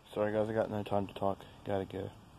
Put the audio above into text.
Sorry guys, I got no time to talk. Gotta go.